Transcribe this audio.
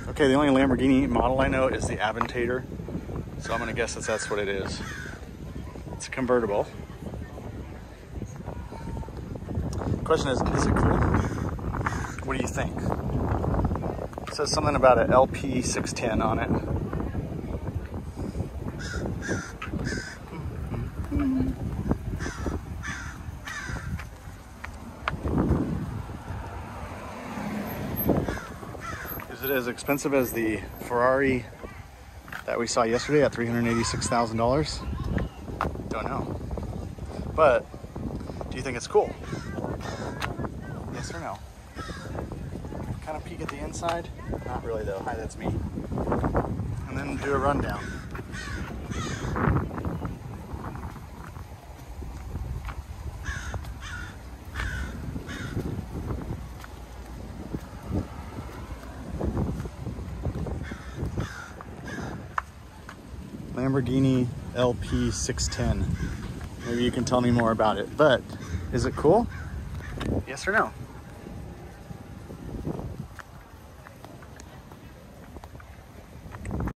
Okay, the only Lamborghini model I know is the Aventador, so I'm gonna guess that that's what it is. It's a convertible. Question is it cool? What do you think? It says something about an LP 610 on it. Is it as expensive as the Ferrari that we saw yesterday at $386,000? Don't know. But do you think it's cool? Yes or no? Kind of peek at the inside. Not really though. Hi, that's me. And then do a rundown. Lamborghini LP 610. Maybe you can tell me more about it. But is it cool? Yes or no?